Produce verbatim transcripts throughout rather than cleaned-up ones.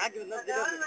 عاجب الناس دي لازم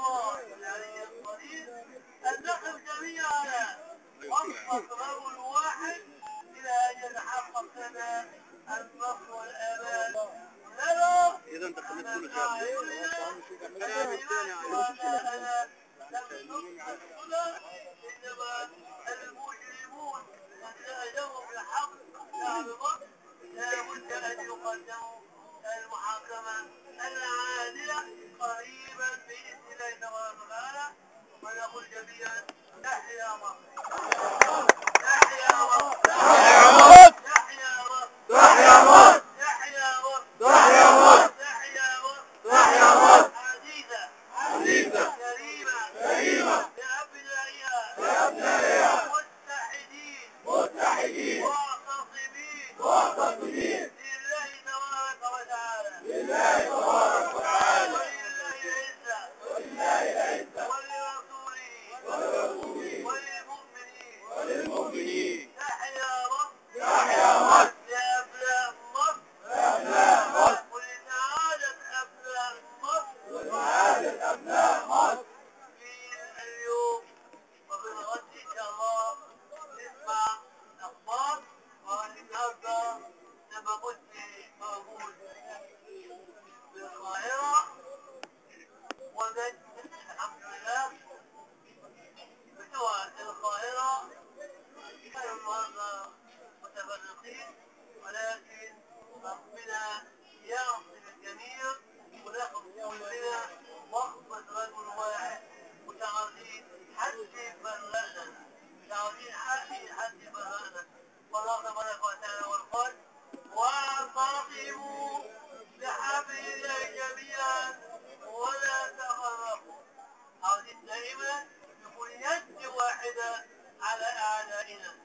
أن نقف جميعا وفق رجل واحد إلى أن يتحقق لنا النصر والآمان. نرى إذا أنت خليت كل شيء أعيننا وأبناءنا لم نقصد إنما المجرمون الذين أجروا بالحق شعب مصر لا بد أن يقدموا المحاكمة العادلة قريبا بإذن الله تبارك وتعالى. ونقول جميعا تحيا مصر، تحيا مصر، تحيا مصر، تحيا مصر، تحيا مصر، تحيا مصر، تحيا مصر، تحيا مصر، تحيا مصر، عزيزة عزيزة، كريمة كريمة، لأبنائها لأبنائها، متحدين متحدين، معتصمين معتصمين، لله تبارك وتعالى، لله تبارك وتعالى، ولله العزة، ولله العزة، ولرسوله، ولرسوله، وللمؤمنين. وللمؤمنين. تحيا مصر، تحيا مصر، لأبناء مصر، لأبناء مصر، ولسعادة أبناء مصر ولسعادة أبناء مصر. في اليوم وفي الغد إن شاء الله نسمع أخبار. والنهارده لما كنت موجود في القاهرة وجدت الحمد لله بتوع القاهرة كانوا النهارده متفرقين، ولكن ربنا يعصم الجميع وناخد كلنا وقفة رجل واحد، مش عاوزين حد يفرقنا، مش عاوزين حد حد يفرقنا. والله تبارك وتعالى والقول واعتصموا بحبل الله جميعا ولا تفرقوا. عاوزين دائما يكون يد واحدة على أعدائنا.